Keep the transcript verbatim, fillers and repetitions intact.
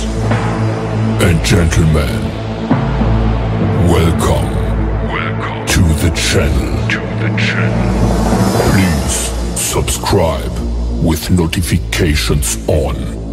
Ladies and gentlemen, welcome, welcome to the channel. To the channel. Please subscribe with notifications on.